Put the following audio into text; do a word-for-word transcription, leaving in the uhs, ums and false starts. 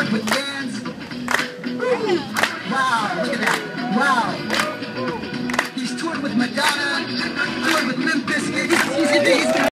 toured with bands. Wow, look at that. Wow. He's toured with Madonna, toured with Limp Bizkit. He's, he's, he's